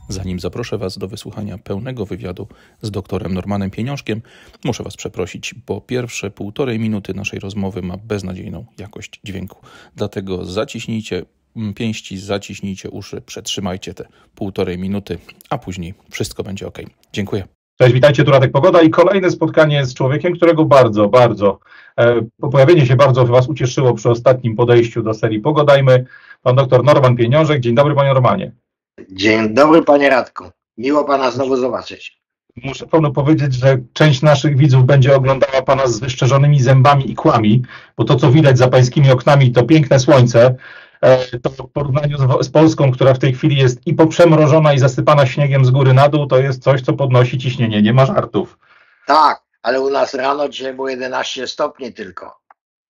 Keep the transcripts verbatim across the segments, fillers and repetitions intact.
Zanim zaproszę Was do wysłuchania pełnego wywiadu z doktorem Normanem Pieniążkiem, muszę Was przeprosić, bo pierwsze półtorej minuty naszej rozmowy ma beznadziejną jakość dźwięku. Dlatego zaciśnijcie pięści, zaciśnijcie uszy, przetrzymajcie te półtorej minuty, a później wszystko będzie ok. Dziękuję. Cześć, witajcie, tu Radek Pogoda i kolejne spotkanie z człowiekiem, którego bardzo, bardzo, e, pojawienie się bardzo Was ucieszyło przy ostatnim podejściu do serii Pogodajmy. Pan doktor Norman Pieniążek. Dzień dobry, panie Normanie. Dzień dobry, panie Radku. Miło pana znowu zobaczyć. Muszę panu powiedzieć, że część naszych widzów będzie oglądała pana z wyszczerzonymi zębami i kłami, bo to, co widać za pańskimi oknami, to piękne słońce. To w porównaniu z, z Polską, która w tej chwili jest i poprzemrożona i zasypana śniegiem z góry na dół, to jest coś, co podnosi ciśnienie, nie ma żartów. Tak, ale u nas rano dzisiaj było jedenaście stopni tylko.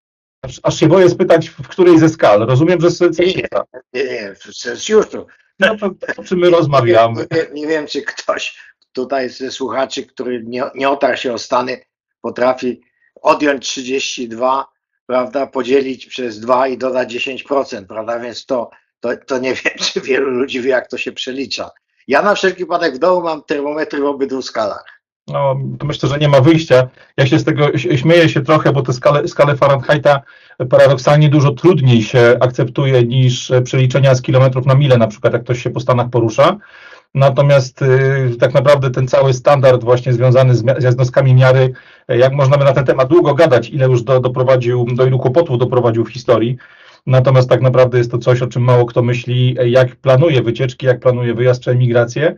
Aż, aż się boję spytać, w której ze skal. Rozumiem, że z Celsjusza. Nie, nie, w Celsjuszu. No to, to czy my rozmawiamy? Nie, nie, nie wiem, czy ktoś tutaj ze słuchaczy, który nie, nie otarł się o Stany, potrafi odjąć trzydzieści dwa, prawda, podzielić przez dwa i dodać dziesięć procent, prawda, więc to, to, to nie wiem, czy wielu ludzi wie, jak to się przelicza. Ja na wszelki wypadek w domu mam termometry w obydwu skalach. No, to myślę, że nie ma wyjścia. Ja się z tego śmieję się trochę, bo tę skalę, skalę Fahrenheita paradoksalnie dużo trudniej się akceptuje niż przeliczenia z kilometrów na milę, na przykład jak ktoś się po Stanach porusza. Natomiast y, tak naprawdę ten cały standard właśnie związany z, z jednostkami miary, jak można by na ten temat długo gadać, ile już do, doprowadził, do ilu kłopotów doprowadził w historii. Natomiast tak naprawdę jest to coś, o czym mało kto myśli, jak planuje wycieczki, jak planuje wyjazd czy emigrację.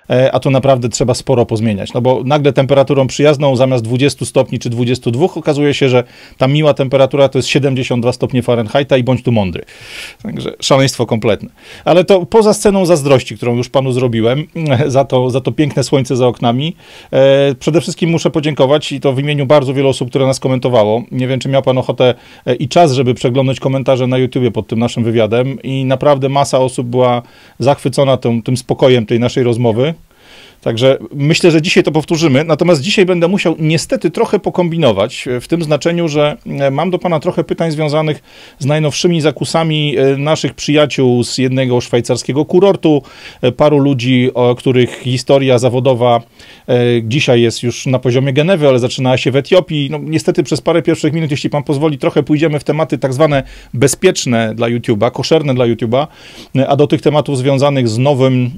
A to naprawdę trzeba sporo pozmieniać, no bo nagle temperaturą przyjazną zamiast dwudziestu stopni czy dwudziestu dwóch okazuje się, że ta miła temperatura to jest siedemdziesiąt dwa stopnie Fahrenheita i bądź tu mądry. Także szaleństwo kompletne. Ale to poza sceną zazdrości, którą już panu zrobiłem, za to, za to piękne słońce za oknami, e, przede wszystkim muszę podziękować i to w imieniu bardzo wielu osób, które nas komentowało. Nie wiem, czy miał pan ochotę i czas, żeby przeglądać komentarze na YouTubie pod tym naszym wywiadem i naprawdę masa osób była zachwycona tym, tym spokojem tej naszej rozmowy. Także myślę, że dzisiaj to powtórzymy, natomiast dzisiaj będę musiał niestety trochę pokombinować, w tym znaczeniu, że mam do pana trochę pytań związanych z najnowszymi zakusami naszych przyjaciół z jednego szwajcarskiego kurortu, paru ludzi, o których historia zawodowa dzisiaj jest już na poziomie Genewy, ale zaczynała się w Etiopii. No, niestety przez parę pierwszych minut, jeśli pan pozwoli, trochę pójdziemy w tematy tak zwane bezpieczne dla YouTube'a, koszerne dla YouTube'a, a do tych tematów związanych z nowym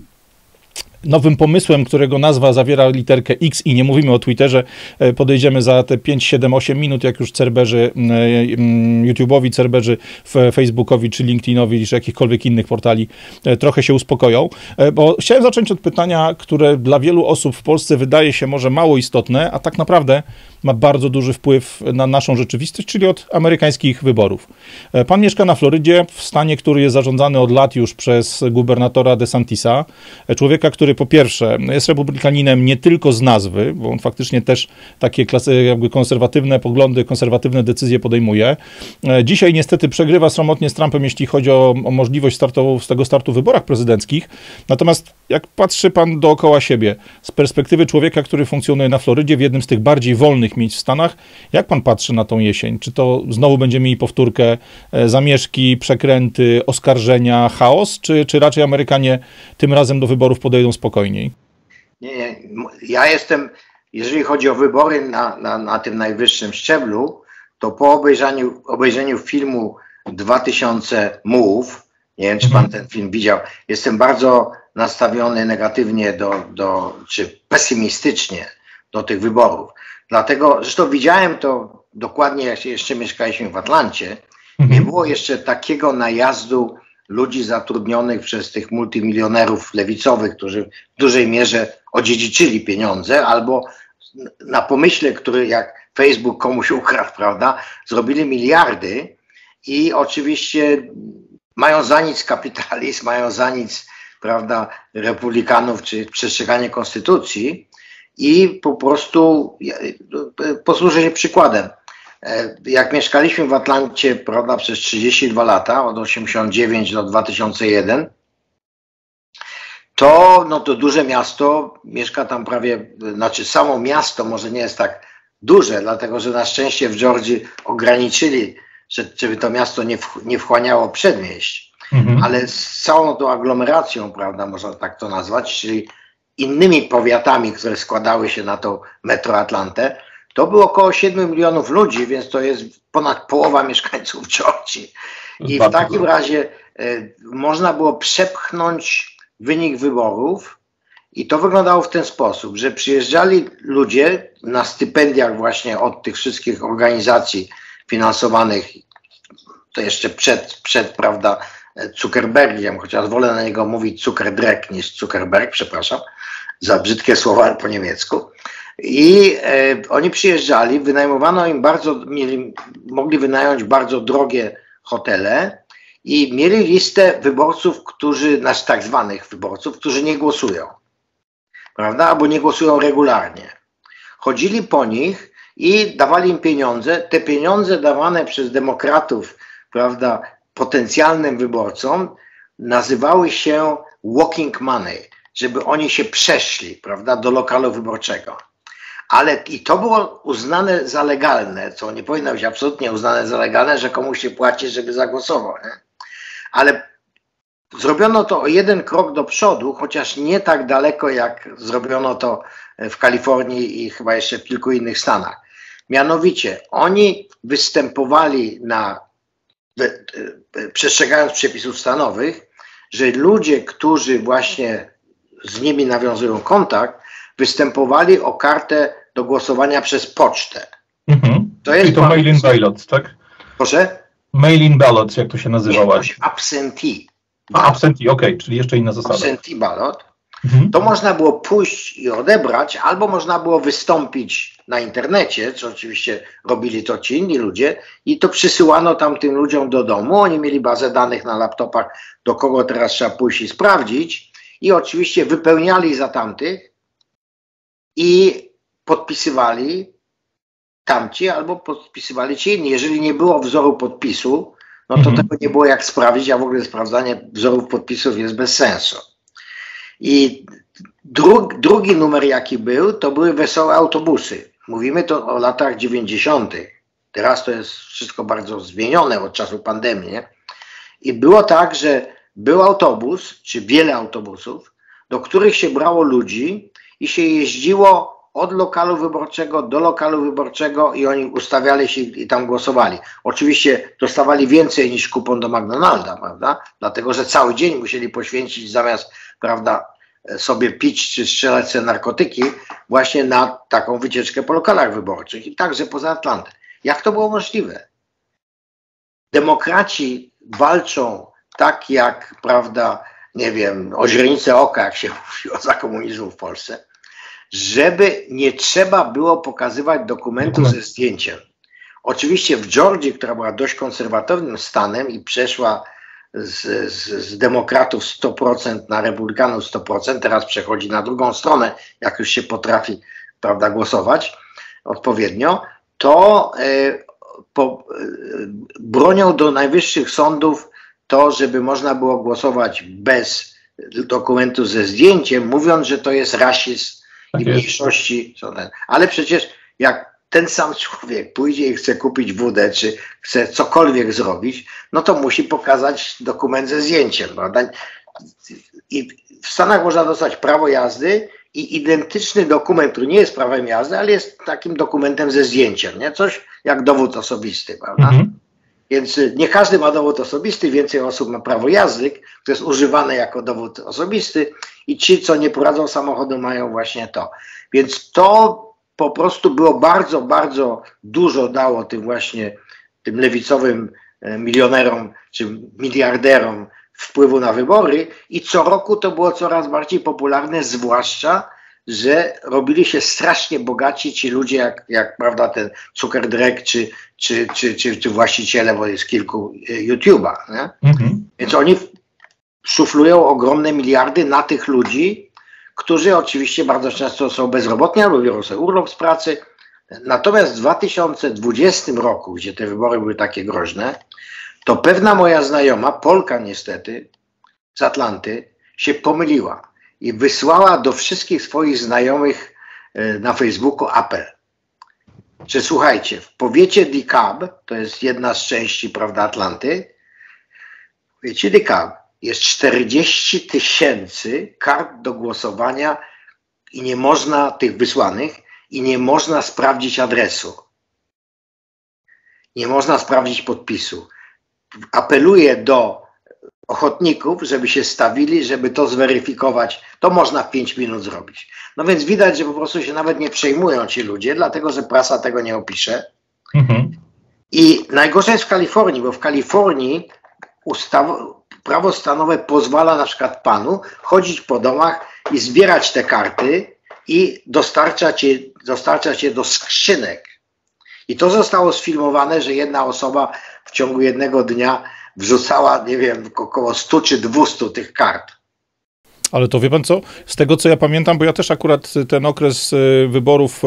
nowym pomysłem, którego nazwa zawiera literkę X i nie mówimy o Twitterze, podejdziemy za te pięć, siedem, osiem minut, jak już cerberzy YouTube'owi, cerberzy Facebookowi, czy LinkedInowi, czy jakichkolwiek innych portali trochę się uspokoją. Bo chciałem zacząć od pytania, które dla wielu osób w Polsce wydaje się może mało istotne, a tak naprawdę ma bardzo duży wpływ na naszą rzeczywistość, czyli od amerykańskich wyborów. Pan mieszka na Florydzie, w stanie, który jest zarządzany od lat już przez gubernatora DeSantisa, człowieka, który po pierwsze jest republikaninem nie tylko z nazwy, bo on faktycznie też takie klasy, jakby konserwatywne poglądy, konserwatywne decyzje podejmuje. Dzisiaj niestety przegrywa sromotnie z Trumpem, jeśli chodzi o, o możliwość startu, z tego startu w wyborach prezydenckich. Natomiast jak patrzy pan dookoła siebie, z perspektywy człowieka, który funkcjonuje na Florydzie, w jednym z tych bardziej wolnych miejsc w Stanach, jak pan patrzy na tą jesień? Czy to znowu będziemy mieli powtórkę, zamieszki, przekręty, oskarżenia, chaos, czy, czy raczej Amerykanie tym razem do wyborów podejdą spokojniej? Nie, nie. Ja jestem, jeżeli chodzi o wybory na, na, na tym najwyższym szczeblu, to po obejrzeniu, obejrzeniu filmu dwa tysiące Mów, nie wiem, czy pan ten film widział, jestem bardzo nastawiony negatywnie do, do, czy pesymistycznie do tych wyborów. Dlatego, zresztą widziałem to dokładnie, jak jeszcze mieszkaliśmy w Atlancie, nie było jeszcze takiego najazdu ludzi zatrudnionych przez tych multimilionerów lewicowych, którzy w dużej mierze odziedziczyli pieniądze, albo na pomyśle, który jak Facebook komuś ukradł, prawda, zrobili miliardy i oczywiście mają za nic kapitalizm, mają za nic, prawda, republikanów czy przestrzeganie konstytucji i po prostu posłużę się przykładem. Jak mieszkaliśmy w Atlancie, prawda, przez trzydzieści dwa lata, od osiemdziesiątego dziewiątego do dwa tysiące pierwszego, to, no to duże miasto, mieszka tam prawie, znaczy samo miasto może nie jest tak duże, dlatego że na szczęście w Georgii ograniczyli, żeby to miasto nie, w, nie wchłaniało przedmieść. Mhm. Ale z całą tą aglomeracją, prawda, można tak to nazwać, czyli innymi powiatami, które składały się na tą Metroatlantę, to było około siedmiu milionów ludzi, więc to jest ponad połowa mieszkańców Georgii. I w takim razie y, można było przepchnąć wynik wyborów i to wyglądało w ten sposób, że przyjeżdżali ludzie na stypendiach właśnie od tych wszystkich organizacji finansowanych, to jeszcze przed, przed prawda, Zuckerbergiem, chociaż wolę na niego mówić Zuckerdreck niż Zuckerberg, przepraszam, za brzydkie słowa po niemiecku. I e, oni przyjeżdżali, wynajmowano im bardzo, mieli, mogli wynająć bardzo drogie hotele i mieli listę wyborców, którzy, nasz tak zwanych wyborców, którzy nie głosują, prawda, albo nie głosują regularnie. Chodzili po nich i dawali im pieniądze. Te pieniądze dawane przez demokratów, prawda, potencjalnym wyborcom nazywały się walking money, żeby oni się przeszli, prawda, do lokalu wyborczego. Ale i to było uznane za legalne, co nie powinno być absolutnie uznane za legalne, że komuś się płaci, żeby zagłosował. Nie? Ale zrobiono to o jeden krok do przodu, chociaż nie tak daleko, jak zrobiono to w Kalifornii i chyba jeszcze w kilku innych stanach. Mianowicie oni występowali na, przestrzegając przepisów stanowych, że ludzie, którzy właśnie z nimi nawiązują kontakt, występowali o kartę do głosowania przez pocztę. Mhm. To jest Czyli to mail-in ballots, tak? Proszę? Mail-in ballots, jak to się nazywa? Nie, to się absentee. A, absentee, okej, okay, czyli jeszcze inna zasada. Absentee ballot. Mhm. To można było pójść i odebrać, albo można było wystąpić na internecie, co oczywiście robili to ci inni ludzie, i to przysyłano tam tym ludziom do domu. Oni mieli bazę danych na laptopach, do kogo teraz trzeba pójść i sprawdzić, i oczywiście wypełniali za tamtych i podpisywali tamci, albo podpisywali ci inni. Jeżeli nie było wzoru podpisu, no to mhm. tego nie było jak sprawdzić, a w ogóle sprawdzanie wzorów podpisów jest bez sensu. I dru, drugi numer, jaki był, to były wesołe autobusy. Mówimy to o latach dziewięćdziesiątych. Teraz to jest wszystko bardzo zmienione od czasu pandemii. Nie? I było tak, że był autobus, czy wiele autobusów, do których się brało ludzi i się jeździło od lokalu wyborczego do lokalu wyborczego i oni ustawiali się i tam głosowali. Oczywiście dostawali więcej niż kupon do McDonalda, prawda? Dlatego, że cały dzień musieli poświęcić zamiast, prawda, sobie pić czy strzelać sobie narkotyki właśnie na taką wycieczkę po lokalach wyborczych i także poza Atlantę. Jak to było możliwe? Demokraci walczą tak jak, prawda, nie wiem, o źrenicę oka, jak się mówiło za komunizmu w Polsce, żeby nie trzeba było pokazywać dokumentu ze zdjęciem. Oczywiście w Georgii, która była dość konserwatywnym stanem i przeszła z, z, z demokratów sto procent na republikanów sto procent, teraz przechodzi na drugą stronę, jak już się potrafi, prawda, głosować odpowiednio, to y, po, y, bronią do najwyższych sądów to, żeby można było głosować bez dokumentu ze zdjęciem, mówiąc, że to jest rasizm i mniejszości. Ale przecież jak ten sam człowiek pójdzie i chce kupić wódę, czy chce cokolwiek zrobić, no to musi pokazać dokument ze zdjęciem, prawda? I w Stanach można dostać prawo jazdy i identyczny dokument, który nie jest prawem jazdy, ale jest takim dokumentem ze zdjęciem, nie? Coś jak dowód osobisty, prawda? Mhm. Więc nie każdy ma dowód osobisty, więcej osób ma prawo jazdy, które jest używane jako dowód osobisty i ci, co nie prowadzą samochodu, mają właśnie to. Więc to po prostu było bardzo, bardzo dużo dało tym właśnie, tym lewicowym milionerom czy miliarderom wpływu na wybory i co roku to było coraz bardziej popularne, zwłaszcza, że robili się strasznie bogaci ci ludzie, jak, jak prawda, ten Zuckerdreck, czy, czy, czy, czy, czy właściciele, bo jest kilku YouTube'a. Nie? Mhm. Więc oni szuflują ogromne miliardy na tych ludzi, którzy oczywiście bardzo często są bezrobotni albo biorą sobie urlop z pracy. Natomiast w dwa tysiące dwudziestym roku, gdzie te wybory były takie groźne, to pewna moja znajoma, Polka niestety, z Atlanty, się pomyliła i wysłała do wszystkich swoich znajomych na Facebooku apel, że słuchajcie, w powiecie DeKalb, to jest jedna z części, prawda, Atlanty, Wiecie, Dyka, jest czterdzieści tysięcy kart do głosowania i nie można tych wysłanych i nie można sprawdzić adresu. Nie można sprawdzić podpisu. Apeluję do ochotników, żeby się stawili, żeby to zweryfikować. To można w pięć minut zrobić. No więc widać, że po prostu się nawet nie przejmują ci ludzie, dlatego że prasa tego nie opisze. Mhm. I najgorsze jest w Kalifornii, bo w Kalifornii ustawa, prawo stanowe pozwala na przykład panu chodzić po domach i zbierać te karty i dostarczać je, dostarczać je do skrzynek. I to zostało sfilmowane, że jedna osoba w ciągu jednego dnia wrzucała, nie wiem, około stu czy dwustu tych kart. Ale to wie pan co? Z tego co ja pamiętam, bo ja też akurat ten okres wyborów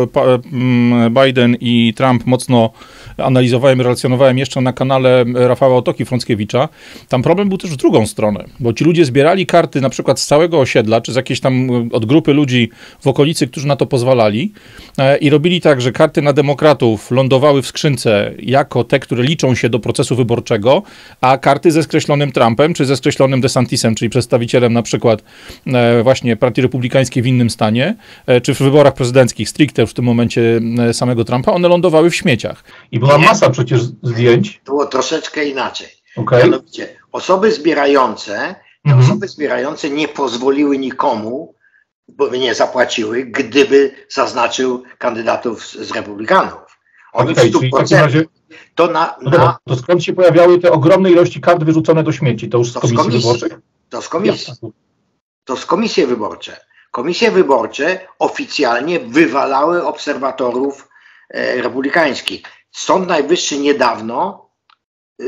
Biden i Trump mocno analizowałem, relacjonowałem jeszcze na kanale Rafała Otoki-Frąckiewicza. Tam problem był też w drugą stronę, bo ci ludzie zbierali karty na przykład z całego osiedla, czy z jakiejś tam od grupy ludzi w okolicy, którzy na to pozwalali i robili tak, że karty na demokratów lądowały w skrzynce jako te, które liczą się do procesu wyborczego, a karty ze skreślonym Trumpem, czy ze skreślonym DeSantisem, czyli przedstawicielem na przykład właśnie Partii Republikańskiej w innym stanie, czy w wyborach prezydenckich stricte już w tym momencie samego Trumpa, one lądowały w śmieciach. I była nie, masa przecież zdjęć. Było troszeczkę inaczej. Okay. Mianowicie osoby zbierające, te mhm. osoby zbierające nie pozwoliły nikomu, bo by nie zapłaciły, gdyby zaznaczył kandydatów z, z Republikanów. Oni okay, w stu procentach razie... to na, no dobra, to skąd się pojawiały te ogromne ilości kart wyrzucone do śmieci? To już z to komisji, komisji wyborczej? To z komisji. To z komisje wyborcze. Komisje wyborcze oficjalnie wywalały obserwatorów e, republikańskich. Sąd Najwyższy niedawno y,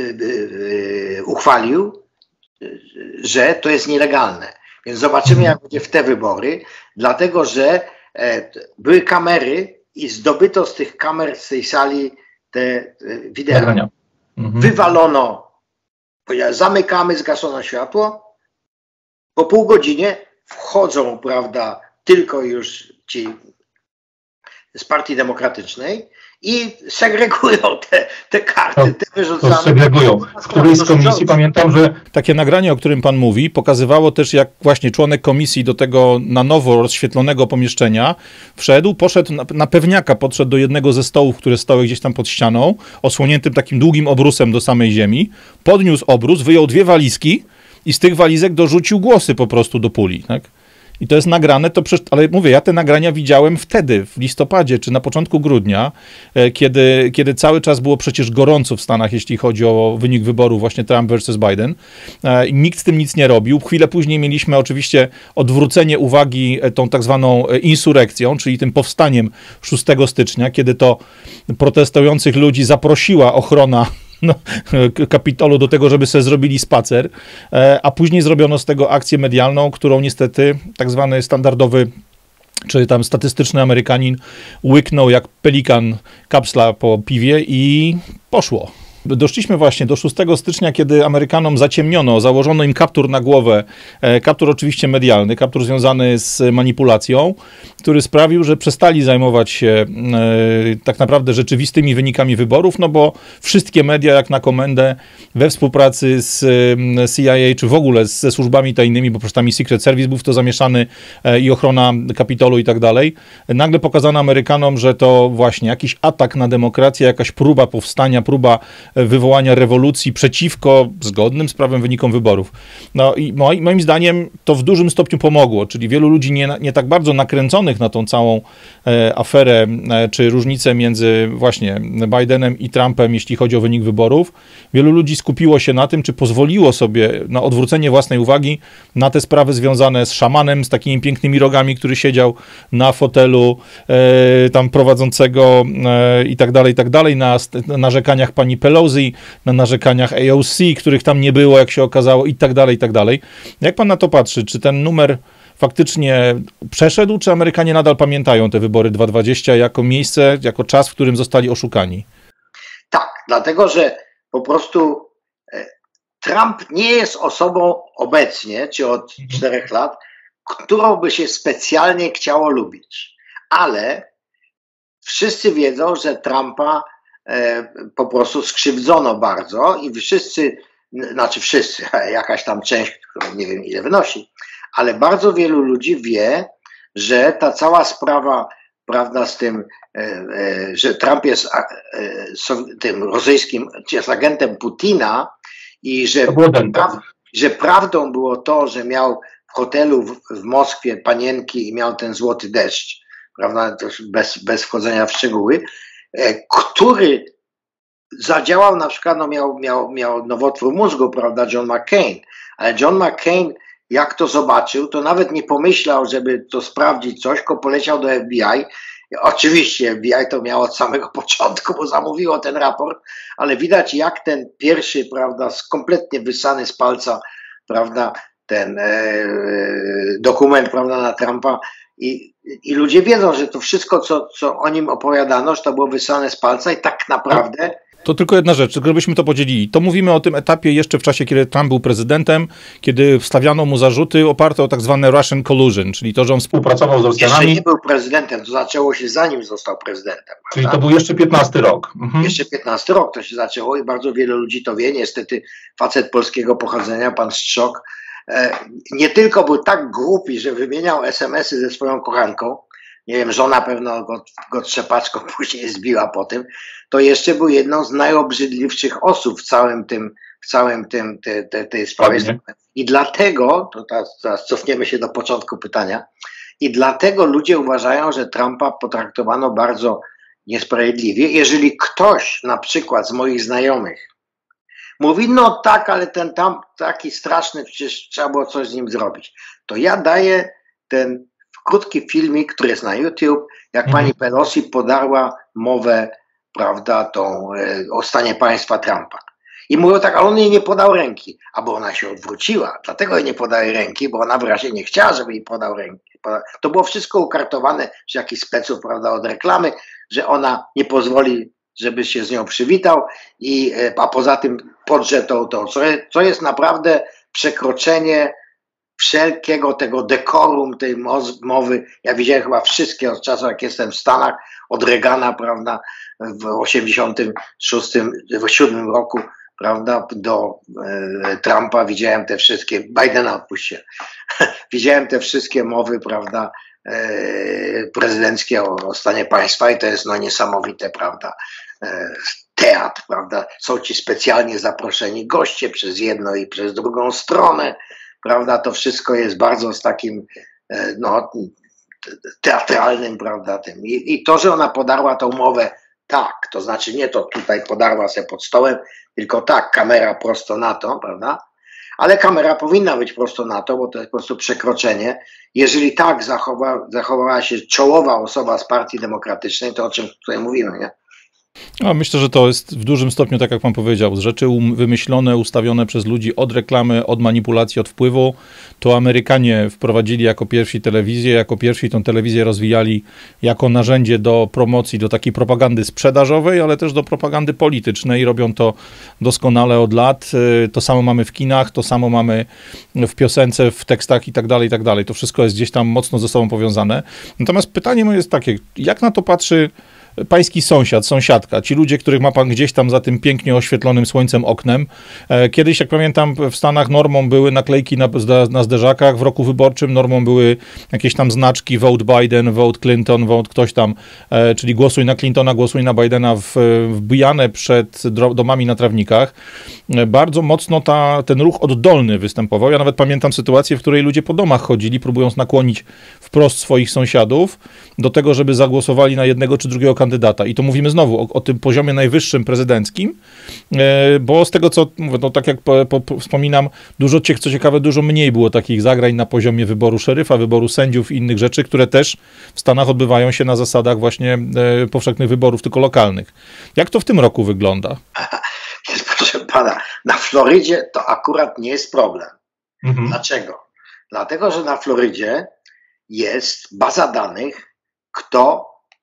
y, uchwalił, y, że to jest nielegalne. Więc zobaczymy, jak będzie w te wybory, dlatego że e, były kamery i zdobyto z tych kamer, z tej sali te e, wideo. Mhm. Wywalono, zamykamy, zgaszono światło. Po pół godzinie wchodzą, prawda, tylko już ci z Partii Demokratycznej i segregują te, te karty, te wyrzucane. To segregują. W którejś z komisji pamiętam, że... Takie nagranie, o którym pan mówi, pokazywało też, jak właśnie członek komisji do tego na nowo rozświetlonego pomieszczenia wszedł, poszedł na, na pewniaka, podszedł do jednego ze stołów, które stały gdzieś tam pod ścianą, osłoniętym takim długim obrusem do samej ziemi, podniósł obrus, wyjął dwie walizki i z tych walizek dorzucił głosy po prostu do puli, tak? I to jest nagrane, to przecież, ale mówię, ja te nagrania widziałem wtedy, w listopadzie, czy na początku grudnia, kiedy, kiedy cały czas było przecież gorąco w Stanach, jeśli chodzi o wynik wyborów właśnie Trump versus Biden. I nikt z tym nic nie robił. Chwilę później mieliśmy oczywiście odwrócenie uwagi tą tak zwaną insurekcją, czyli tym powstaniem szóstego stycznia, kiedy to protestujących ludzi zaprosiła ochrona No, Kapitolu do tego, żeby sobie zrobili spacer, a później zrobiono z tego akcję medialną, którą niestety tak zwany standardowy, czy tam statystyczny Amerykanin łyknął jak pelikan kapsla po piwie i poszło. Doszliśmy właśnie do szóstego stycznia, kiedy Amerykanom zaciemniono, założono im kaptur na głowę, kaptur oczywiście medialny, kaptur związany z manipulacją, który sprawił, że przestali zajmować się e, tak naprawdę rzeczywistymi wynikami wyborów, no bo wszystkie media jak na komendę we współpracy z C I A, czy w ogóle ze służbami tajnymi, bo przecież tam i Secret Service był w to zamieszany e, i ochrona Kapitolu i tak dalej, nagle pokazano Amerykanom, że to właśnie jakiś atak na demokrację, jakaś próba powstania, próba wywołania rewolucji przeciwko zgodnym z prawem wynikom wyborów. No i moi, moim zdaniem to w dużym stopniu pomogło, czyli wielu ludzi nie, nie tak bardzo nakręconych na tą całą e, aferę, e, czy różnicę między właśnie Bidenem i Trumpem, jeśli chodzi o wynik wyborów. Wielu ludzi skupiło się na tym, czy pozwoliło sobie na odwrócenie własnej uwagi na te sprawy związane z szamanem, z takimi pięknymi rogami, który siedział na fotelu e, tam prowadzącego e, i tak dalej, i tak dalej, na narzekaniach pani Pelosi, na narzekaniach A O C, których tam nie było, jak się okazało, i tak dalej, i tak dalej. Jak pan na to patrzy? Czy ten numer faktycznie przeszedł, czy Amerykanie nadal pamiętają te wybory dwa tysiące dwudzieste jako miejsce, jako czas, w którym zostali oszukani? Tak, dlatego, że po prostu Trump nie jest osobą obecnie, czy od czterech lat, którą by się specjalnie chciało lubić. Ale wszyscy wiedzą, że Trumpa po prostu skrzywdzono bardzo i wszyscy znaczy wszyscy, jakaś tam część, która nie wiem ile wynosi, ale bardzo wielu ludzi wie, że ta cała sprawa, prawda, z tym, że Trump jest tym rosyjskim, jest agentem Putina i że, pra, że prawdą było to, że miał w hotelu w, w Moskwie panienki i miał ten złoty deszcz, prawda, bez, bez wchodzenia w szczegóły, który zadziałał na przykład, no miał, miał, miał nowotwór mózgu, prawda, John McCain, ale John McCain, jak to zobaczył, to nawet nie pomyślał, żeby to sprawdzić coś, tylko poleciał do F B I. Oczywiście F B I to miało od samego początku, bo zamówiło ten raport, ale widać jak ten pierwszy, prawda, kompletnie wysany z palca, prawda, ten e, dokument, prawda, na Trumpa i, i ludzie wiedzą, że to wszystko, co, co o nim opowiadano, że to było wysane z palca i tak naprawdę... To tylko jedna rzecz, gdybyśmy to podzielili. To mówimy o tym etapie jeszcze w czasie, kiedy Trump był prezydentem, kiedy wstawiano mu zarzuty oparte o tak zwane Russian collusion, czyli to, że on współpracował z Rosjanami. Jeszcze nie był prezydentem, to zaczęło się zanim został prezydentem. Czyli prawda? To był jeszcze piętnasty rok. Mhm. Jeszcze piętnasty rok to się zaczęło i bardzo wielu ludzi to wie. Niestety facet polskiego pochodzenia, pan Strzok, e, nie tylko był tak głupi, że wymieniał es em esy ze swoją kochanką, nie wiem, żona pewno go, go trzepaczką później zbiła po tym, to jeszcze był jedną z najobrzydliwszych osób w całym tym, w całym tym, te, te, tej sprawie. Pewnie. I dlatego, to teraz, teraz cofniemy się do początku pytania, i dlatego ludzie uważają, że Trumpa potraktowano bardzo niesprawiedliwie. Jeżeli ktoś, na przykład z moich znajomych, mówi, no tak, ale ten tam taki straszny, przecież trzeba było coś z nim zrobić, to ja daję ten krótki filmik, który jest na YouTube, jak mhm. pani Pelosi podarła mowę, prawda, tą e, o stanie państwa Trumpa. I mówią tak, ale on jej nie podał ręki, a bo ona się odwróciła, dlatego jej nie podaje ręki, bo ona wyraźnie nie chciała, żeby jej podał ręki. To było wszystko ukartowane z jakichś speców, prawda, od reklamy, że ona nie pozwoli, żeby się z nią przywitał, i, a poza tym podrze to, to co, co jest naprawdę przekroczenie wszelkiego tego dekorum, tej mowy. Ja widziałem chyba wszystkie od czasu, jak jestem w Stanach, od Reagana, prawda, w osiemdziesiątym szóstym, w siódmym roku, prawda, do e, Trumpa, widziałem te wszystkie, Bidena odpuśćcie, widziałem te wszystkie mowy, prawda, e, prezydenckie o, o stanie państwa i to jest no niesamowite, prawda, e, teatr, prawda, są ci specjalnie zaproszeni goście przez jedną i przez drugą stronę, prawda, to wszystko jest bardzo z takim, no, teatralnym, prawda, tym. I, I to, że ona podarła tą mowę tak, to znaczy nie to tutaj podarła się pod stołem, tylko tak, kamera prosto na to, prawda, ale kamera powinna być prosto na to, bo to jest po prostu przekroczenie. Jeżeli tak zachowa, zachowała się czołowa osoba z Partii Demokratycznej, to o czym tutaj mówimy, nie? No, myślę, że to jest w dużym stopniu, tak jak pan powiedział, z rzeczy wymyślone, ustawione przez ludzi od reklamy, od manipulacji, od wpływu. To Amerykanie wprowadzili jako pierwsi telewizję, jako pierwsi tą telewizję rozwijali jako narzędzie do promocji, do takiej propagandy sprzedażowej, ale też do propagandy politycznej. Robią to doskonale od lat. To samo mamy w kinach, to samo mamy w piosence, w tekstach i tak dalej, i tak dalej. To wszystko jest gdzieś tam mocno ze sobą powiązane. Natomiast pytanie moje jest takie, jak na to patrzy pański sąsiad, sąsiadka, ci ludzie, których ma pan gdzieś tam za tym pięknie oświetlonym słońcem oknem. Kiedyś, jak pamiętam, w Stanach normą były naklejki na, na zderzakach, w roku wyborczym normą były jakieś tam znaczki vote Biden, vote Clinton, vote ktoś tam, czyli głosuj na Clintona, głosuj na Bidena, wbijane przed domami na trawnikach. Bardzo mocno ta, ten ruch oddolny występował. Ja nawet pamiętam sytuację, w której ludzie po domach chodzili, próbując nakłonić wprost swoich sąsiadów do tego, żeby zagłosowali na jednego czy drugiego kandydata. I to mówimy znowu o, o tym poziomie najwyższym prezydenckim, e, bo z tego, co mówię, no tak jak po, po, wspominam, dużo, co ciekawe, dużo mniej było takich zagrań na poziomie wyboru szeryfa, wyboru sędziów i innych rzeczy, które też w Stanach odbywają się na zasadach właśnie e, powszechnych wyborów, tylko lokalnych. Jak to w tym roku wygląda? Proszę pana, na Florydzie to akurat nie jest problem. Mhm. Dlaczego? Dlatego, że na Florydzie jest baza danych, kto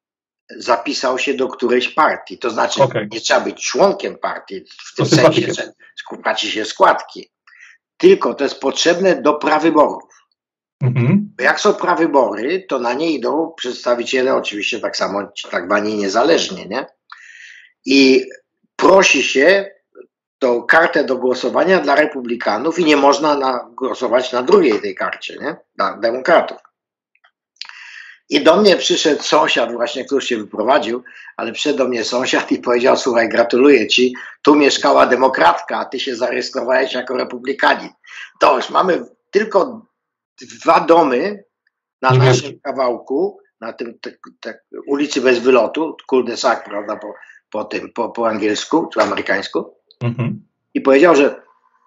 zapisał się do którejś partii. To znaczy, okay. nie trzeba być członkiem partii, w tym sensie, że płaci się składki. Tylko to jest potrzebne do prawyborów. Mhm. Bo jak są prawybory, to na nie idą przedstawiciele, oczywiście tak samo, tak zwani niezależnie, nie? I prosi się, tą kartę do głosowania dla republikanów i nie można na, głosować na drugiej tej karcie, nie? Dla demokratów. I do mnie przyszedł sąsiad właśnie, który się wyprowadził, ale przyszedł do mnie sąsiad i powiedział: słuchaj, gratuluję ci, tu mieszkała demokratka, a ty się zarejestrowałeś jako republikanin. To już mamy tylko dwa domy na naszym kawałku, na tym te, te, ulicy bez wylotu, cul-de-sac, prawda, po, po tym, po, po angielsku, czy amerykańsku. Mhm. I powiedział, że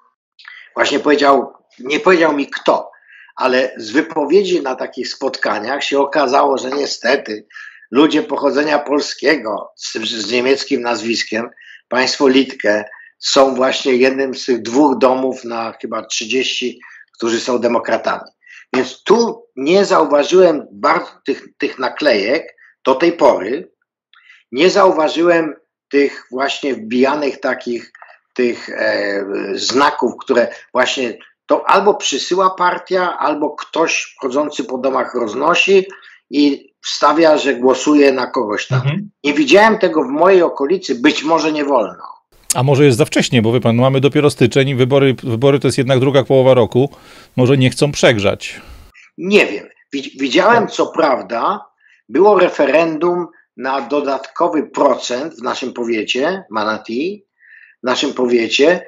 właśnie powiedział, nie powiedział mi kto, ale z wypowiedzi na takich spotkaniach się okazało, że niestety ludzie pochodzenia polskiego z, z niemieckim nazwiskiem, państwo Litke, są właśnie jednym z tych dwóch domów na chyba trzydzieści, którzy są demokratami. Więc tu nie zauważyłem bardzo tych, tych naklejek do tej pory. Nie zauważyłem tych właśnie wbijanych takich tych e, znaków, które właśnie to albo przysyła partia, albo ktoś chodzący po domach roznosi i wstawia, że głosuje na kogoś tam. Mhm. Nie widziałem tego w mojej okolicy, być może nie wolno. A może jest za wcześnie, bo wie pan, mamy dopiero styczeń i wybory, wybory to jest jednak druga połowa roku. Może nie chcą przegrzać. Nie wiem. Widziałem, co prawda, było referendum na dodatkowy procent w naszym powiecie, Manatee, w naszym powiecie,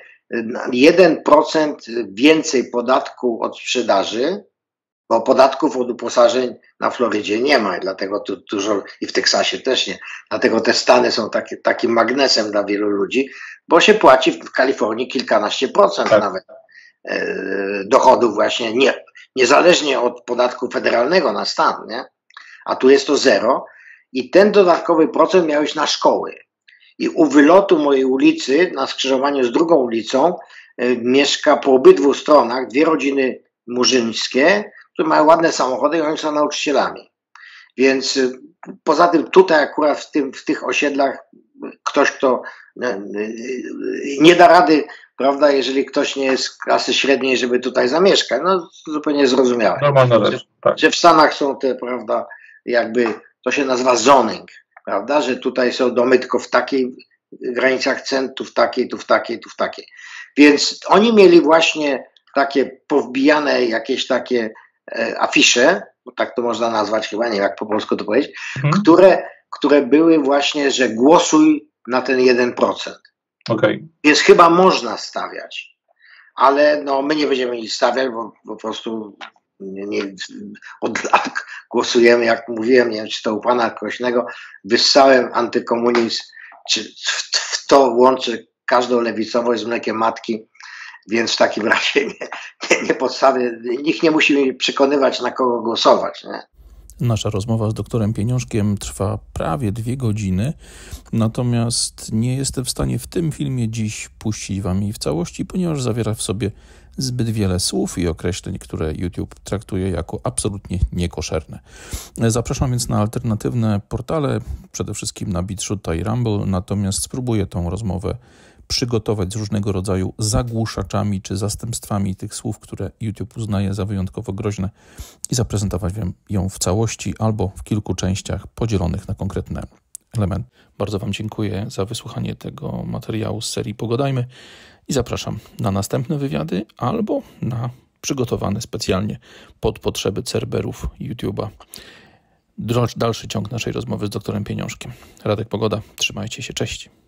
jeden procent więcej podatku od sprzedaży, bo podatków od uposażeń na Florydzie nie ma, dlatego tu dużo, i w Teksasie też nie, dlatego te Stany są taki, takim magnesem dla wielu ludzi, bo się płaci w Kalifornii kilkanaście procent tak. nawet e, dochodów właśnie, nie, niezależnie od podatku federalnego na stan, nie? A tu jest to zero i ten dodatkowy procent miał iść na szkoły. I u wylotu mojej ulicy, na skrzyżowaniu z drugą ulicą, y, mieszka po obydwu stronach dwie rodziny murzyńskie, które mają ładne samochody i oni są nauczycielami. Więc y, poza tym tutaj akurat w, tym, w tych osiedlach ktoś, kto y, y, nie da rady, prawda, jeżeli ktoś nie jest z klasy średniej, żeby tutaj zamieszkać, no zupełnie zrozumiałe. Normalna rzecz, tak. Że w Stanach są te, prawda, jakby, to się nazywa zoning. Prawda, że tutaj są domy tylko w takiej granicach cen, tu w takiej, tu w takiej, tu w takiej. Więc oni mieli właśnie takie powbijane jakieś takie e, afisze, bo tak to można nazwać chyba, nie wiem jak po polsku to powiedzieć, mhm. które, które były właśnie, że głosuj na ten jeden procent. Okay. Więc chyba można stawiać, ale no my nie będziemy nic stawiać, bo po prostu Nie, nie, od lat głosujemy, jak mówiłem, nie wiem, czy to u pana Krośnego, wyssałem antykomunizm, czy w, w to łączę każdą lewicowość z mlekiem matki, więc w takim razie nie, nie, nie podstawię, nikt nie musi mnie przekonywać, na kogo głosować. Nie? Nasza rozmowa z doktorem Pieniążkiem trwa prawie dwie godziny, natomiast nie jestem w stanie w tym filmie dziś puścić wam jej w całości, ponieważ zawiera w sobie zbyt wiele słów i określeń, które YouTube traktuje jako absolutnie niekoszerne. Zapraszam więc na alternatywne portale, przede wszystkim na BitChute i Rumble, natomiast spróbuję tą rozmowę przygotować z różnego rodzaju zagłuszaczami czy zastępstwami tych słów, które YouTube uznaje za wyjątkowo groźne i zaprezentować ją w całości albo w kilku częściach podzielonych na konkretne elementy. Bardzo wam dziękuję za wysłuchanie tego materiału z serii Pogadajmy i zapraszam na następne wywiady albo na przygotowane specjalnie pod potrzeby Cerberów YouTube'a dalszy ciąg naszej rozmowy z doktorem Pieniążkiem. Radek Pogoda, trzymajcie się, cześć.